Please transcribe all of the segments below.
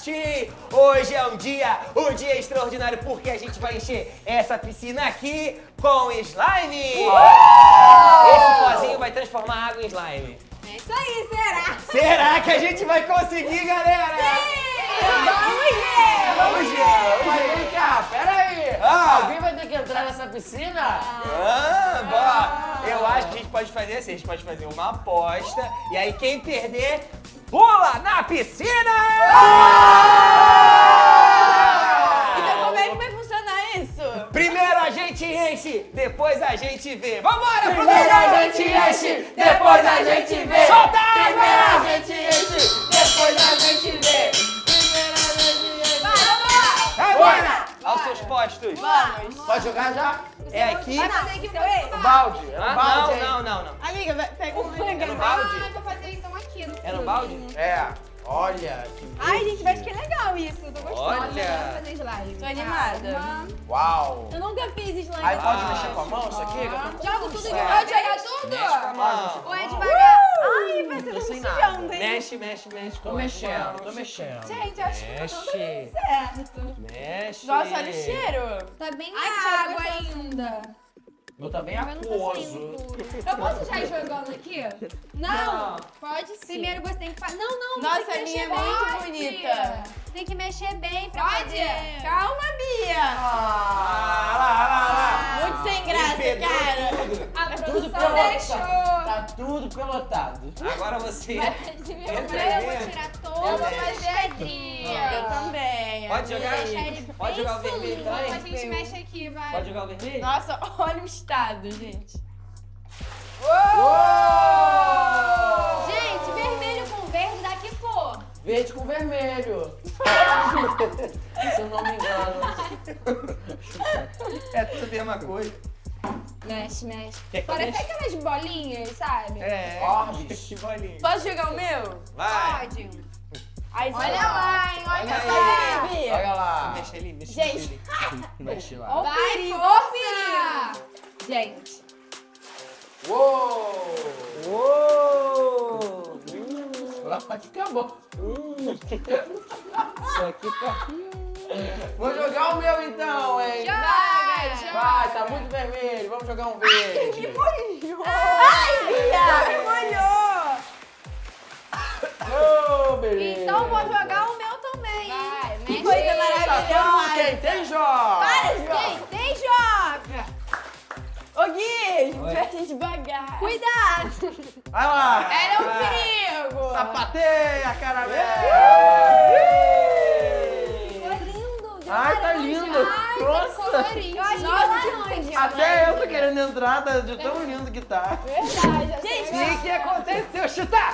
sorte! Hoje é um dia extraordinário porque a gente vai encher essa piscina aqui com slime! Esse pozinho vai transformar água em slime. É isso aí, será? Será que a gente vai conseguir, galera? Sim! Vamos ver! Mas vem cá, pera aí! Alguém vai ter que entrar nessa piscina? Eu acho que a gente pode fazer assim, a gente pode fazer uma aposta e aí quem perder, pula na piscina! Então como é que vai funcionar isso? Primeiro a gente enche, depois a gente vê. Vambora, Primeiro a gente enche, depois a gente vê! Solta a água! Primeiro a gente enche, depois a gente vê! Agora! Aos seus postos. Vamos! Pode jogar já? É aqui. Vai fazer que foi? Balde. É um balde, hein? Não. Amiga, pega um É no balde? vou fazer então aqui. É no balde? É. Olha que Ai, gente, vai ficar legal isso. Eu tô gostando. Olha. Vou fazer slime. Tô animada. Uau! Eu nunca fiz slime. Aí pode Ah. mexer com a mão isso aqui? Joga tudo de É. pode jogar tudo? Mexe com a mão. Ou é devagar? Ai, vai ser Tô tudo sem nada. sujando, hein? Mexe. Tô mexendo, tô mexendo. Gente, eu acho que tá tudo Mexe. certo. Mexe. Nossa, olha o cheiro. Tá bem Ai, que água cheiro ainda. Eu também Eu não tá aquoso. saindo tudo. Eu posso já ir jogando aqui? Não. Pode sim. Primeiro você tem que fazer... Não, Nossa, você tem que a minha é mexer muito bem. bonita. Tem que mexer bem pra Pode? poder. Calma, Bia. Lá. Muito sem graça, Empedrou cara. tudo. A É tudo produção deixou. pelotado. Tá tudo pelotado. Agora você Eu vou tirar todo. Eu vou fazer aqui. Eu também. Pode jogar? Deixar ele Pode bem jogar o vermelho solúvel. também? A gente mexe aqui, vai. Pode jogar o vermelho? Nossa, olha o estado, gente. Gente, vermelho com verde dá que cor? Verde com vermelho. Se eu não me engano. É tudo a mesma coisa. Mexe, mexe. Quer que Parece mexa? aquelas bolinhas, sabe? É. Orbes. Que bolinha. Posso jogar o meu? Vai. Pode. Aí, Olha lá, hein? Olha Olha só. aí. Bia. Olha lá. Mexe ali, mexe Gente. ali. Mexe lá. Ó o Vai, perigo. força! Gente. Uou! Uou! Agora vai ficar bom. Isso aqui tá... Vou jogar o meu então, hein? Joga! Vai, tá muito vermelho. Vamos jogar um verde. Ai, Bia, me molhou. Oh, beleza. Então vou jogar o meu também. Vai, Que mexe. coisa Tá todo maravilhosa. quem tem joga. Para, João. Quem joga? Ô, Gui, Oi. fecha devagar. Cuidado! Vai lá. Ela é um perigo. Sapateia, caramelo. Ficou lindo. de Ai, tá laranja. lindo. Ai, Nossa. tá colorido. Eu acho Nossa, que é laranja. Até eu tô querendo entrar, tá de tão lindo que tá. Verdade. Gente, O que aconteceu? Chutar!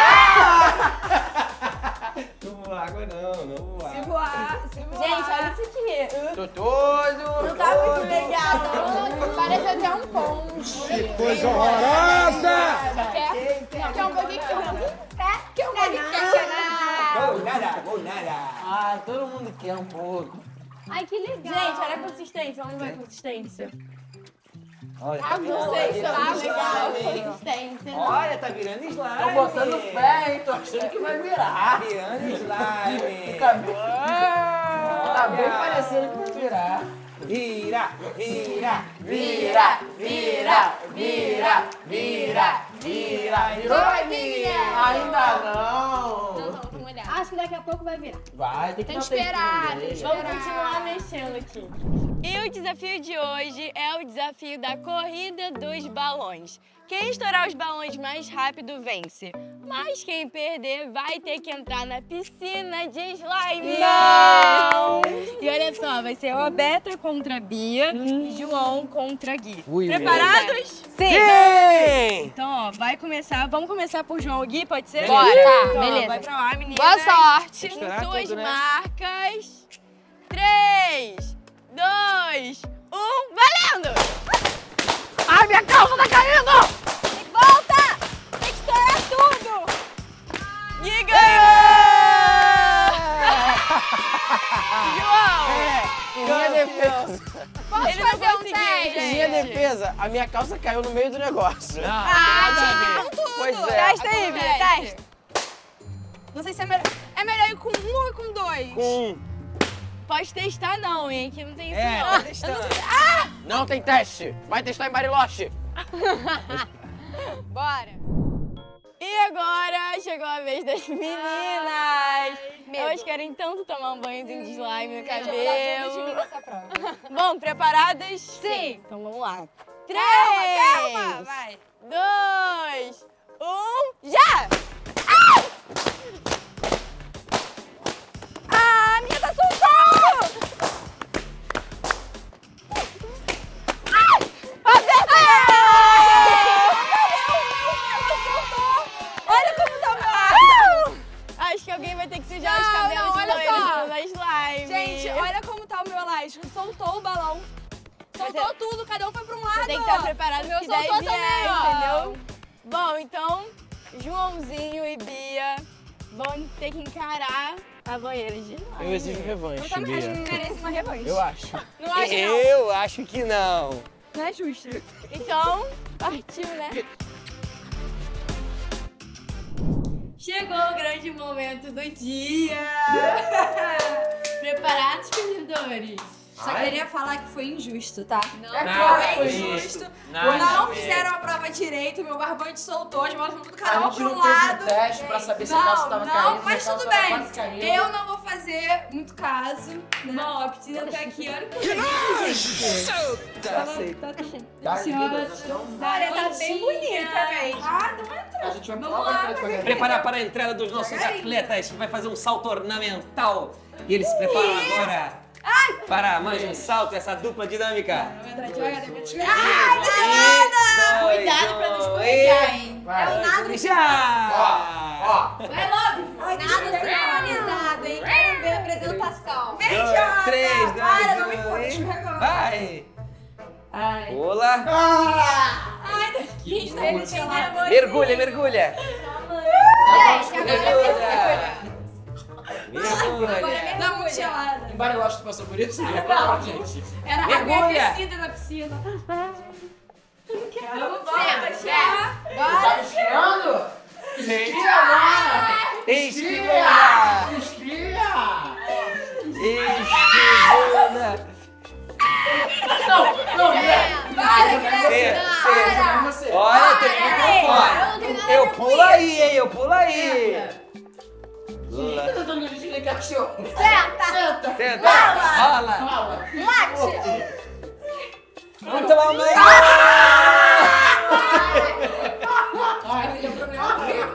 Não vou água não vou água. Voar, se voar. Gente, olha isso aqui. Tô todo. Não tá muito legal, não. Parece até um ponte. Coisa horrorosa! Quer? Quer um pouquinho? Quer um pouquinho? Vou nada. Ah, todo mundo quer um pouco. Ai, que legal. Gente, olha a consistência. Vamos ver a consistência. Olha, Ah, não sei se tá Tá legal. legal. Consistência. Olha, tá virando slime. Tô botando fé, hein? Tô achando que vai Tá virar. virando slime. Tá bem parecendo que vai virar. Vira. Virou, Aninha? Ainda não. Não, vamos molhar. Acho que daqui a pouco vai virar. Vai, tem que Tem dar que esperar, tempinho tem que dele. Vamos continuar mexendo aqui. E o desafio de hoje é o desafio da corrida dos balões. Quem estourar os balões mais rápido vence. Mas quem perder vai ter que entrar na piscina de slime. Não! E olha só, vai ser a Beta contra a Bia e João contra a Gui. Preparados? Sim! Então, ó, vai começar. Vamos começar por João e Gui, pode ser? Bora. Então, ó, Beleza. vai pra lá, meninas. Boa sorte. Com Estourar suas tudo, né? marcas. 3, 2, 1, valendo! Ai, minha calça tá caindo! Volta! Tem que estourar tudo! Gui ganhou! João! Minha defesa. Ele não conseguiu, gente. Minha defesa, a minha calça caiu no meio do negócio. Ah, tinha que ir com tudo. Pois é. Testa aí, Bia, testa. Não sei se é melhor ir com um ou com dois? Com um. Pode testar não, hein? Aqui não tem isso É, não. tá testando. Não tem teste. Vai testar em Bariloche. Bora! E agora chegou a vez das meninas! Elas querem tanto tomar um banhozinho de slime no cabelo. Bom, preparadas? Sim! Então vamos lá. 3, Calma, vai. 2, 1, já! Ah, a minha tá soltando! Olha como tá o meu. Acho que alguém vai ter que sujar os Não, cabelos não, de olha loiro só. na slime. Gente, olha como tá o meu elástico. Soltou o balão. Soltou tudo, cada um foi pra um lado. Você tem que estar preparado O meu porque daí soltou vier, também, ó. entendeu? Bom, então, Joãozinho e Bia vão ter que encarar a banheira de slime. Eu exijo revanche, Eu também acho que Bia. merece uma revanche. Eu acho. Não acho, não. Eu acho que não. Não é justo. Então, partiu, né? Chegou o grande momento do dia! Preparados, perdedores? Só queria falar que foi injusto, tá? Não. Foi injusto. Nada Não mesmo. fizeram a prova direito, meu barbante soltou, as bolas foram tudo A cada um gente pra um não teve lado. um teste pra saber se a calça tava caindo. mas se a tudo calça tava quase bem. caindo. Eu não vou fazer muito caso. Bom, a piscina tá aqui, olha o que eu tenho, gente. Tá aceito. Tá, Senhora, então, olha, tá bem bonita, velho. Ah, não entrou. a gente vai Vamos provar lá, pra fazer Preparar para a entrada dos nossos atletas que vai fazer um salto ornamental. E eles se preparam agora para mais um salto, essa dupla dinâmica. Vou entrar devagar, devagar. Ai, Cuidado pra não escorregar, hein? Vai. Já! Ó, Vai logo. Nada sincronizado, hein? Quero ver a apresentação. Vem, 2, Jota. 3, 2, Para, não me 1, põe escorregando. vai! Ai. Pula! Ai, tá quente, tá ele tem nervoso. Mergulha, mergulha! Mergulha! Tá muito gelada. em Bariloche tu passou por isso? Não, gente. Era Mergulha. aquecida na piscina. Vamos Tá me esfriando? Esquia! Esfria! Esquivona! Não, Para! você. Olha, tem microfone! Eu pulo aí, hein? Eu pulo aí! Lula. Eu tô me de cachorro. Senta. Senta! Rola! Fala. Late. Vamos tomar um banho! Ai, tem problema.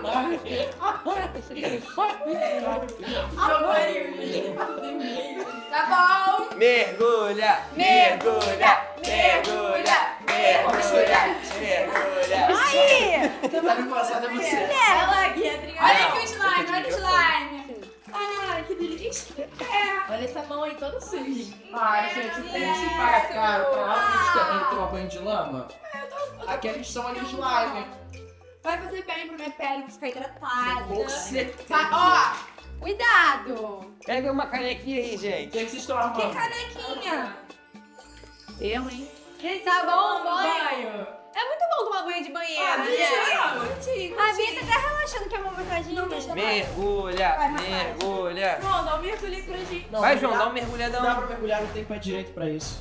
Tá bom. Mergulha! Mergulha! Mergulha! Mergulha! Mergulha! Aí. Tá me passando é você. Ela aqui, olha aqui o slime, olha o slime. Ai, que delícia. Olha essa mão aí toda suja. Ai, gente, tem que pagar caro pra lá que a gente quer tomar banho de lama. Aqui a gente chama de slime. Vai fazer bem pra minha pele, pra ficar hidratada. Você. Ó, cuidado. Pega uma canequinha aí, gente. O que vocês estão arrumando? Que canequinha. Eu, hein? Tá bom, banho. É muito bom tomar banho de banheiro, né? A Bia tá até relaxando que é uma massaginha. Mergulha! Mergulha! Bom, dá um mergulho pra gente. Não, Vai, não João, dá- dá um Não dá mergulhadão. pra mergulhar, não tem pé direito pra isso.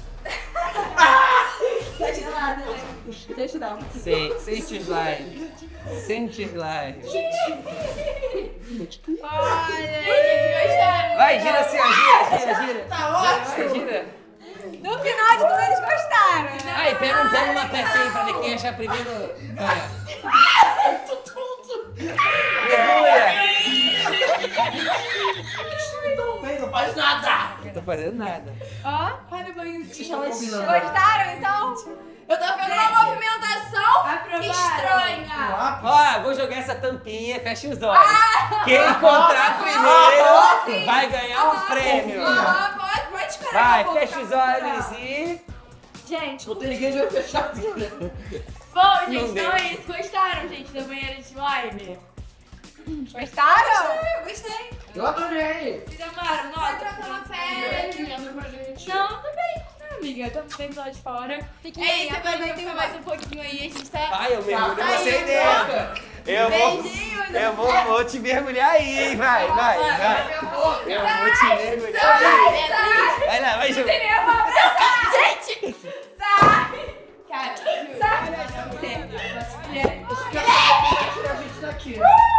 Tá gelada, né? Deixa eu dar. Sente slime. Sente slime. Olha, gente, gostaram. Vai, gira assim, ó. Gira, gira, gira. Tá Vai, ótimo! gira. No final de tudo, eles gostaram. Né? Aí, pega uma peça aí pra ver quem achar primeiro. Olha. Mergulha. Não faz nada! Não tô fazendo nada. Ó, olha o banhozinho. combinando. Gostaram, então? Eu tô vendo uma movimentação estranha. Ó, vou jogar essa tampinha, fecha os olhos. Quem encontrar primeiro vai ganhar um prêmio. Pode esperar. Vai, que eu vou fecha os ficar olhos e... Gente, Não tem ninguém de olho fechado. Bom, gente, Não então deu. é isso. Gostaram, gente, da banheira de slime? gostaram? Eu gostei. Eu adorei! Vocês amaram? Vai Nossa, trocar uma Vem férias. aqui, entra com a gente. não, tá bem. Amiga, estamos bem do lado de fora. Fiquem É bem, isso, agora vai aproveitem ficar mais um pouquinho aí. A gente tá... Vai, eu mergulho Sai, você aí dentro. Eu vou te mergulhar aí, hein? Vai. Eu vou te mergulhar aí. Vai lá, vai, Ju. Gente! Sai! Cara, sai! Esse cara vai tirar a gente daqui.